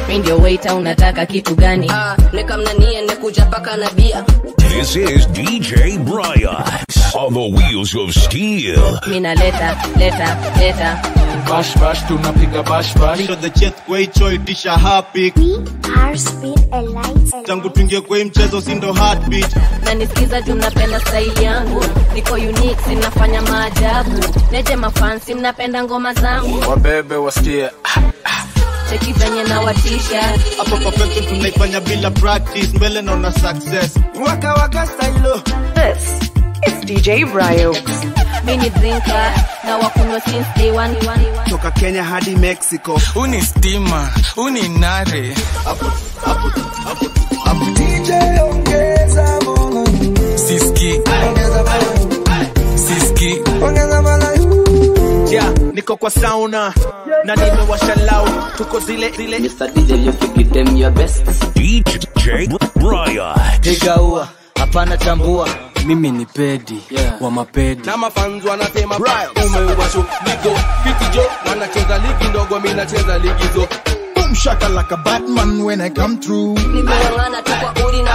Mimi ndio waiter unataka kitu gani? Nikamnanie nikuja paka na bia. This is DJ Brian on the wheels of steel. Mina leta. Bash bash tunapiga bash bash. Show the chat kwa hicho itisha happy. We are Speed Elites. Tangu tuingie kwa mchezo si ndo heartbeat. Na nisikiza juu mnapenda style yangu. Niko unique sinafanya maajabu. Leje mafansi mnapenda ngoma zangu. Wabebe wasikie. Cheki venye na watisha. Hapo perfection tunaifanya bila practice. Mbele naona success. Waka style. This is DJ Bryo. Mini drinker na wakunywa since day one. Toka Kenya hadi Mexico. Uni stima, uni nare. Hapo. DJ ongeza volume. Siski. Ongeza volume. Yeah, niko kwa sauna. Na nimewasha lau. Tuko zile. Mr. DJ you give them your best. DJ Brian. Piga ua, hapana tambua. Mimi ni pedi, wa mapedi. Na mafans wanasema umewasho ligo. Fiti jo, wanacheza ligi ndogo mimi nacheza ligi zo. Boom shaka like a Batman when I come through. Nimewangana tu kwa uri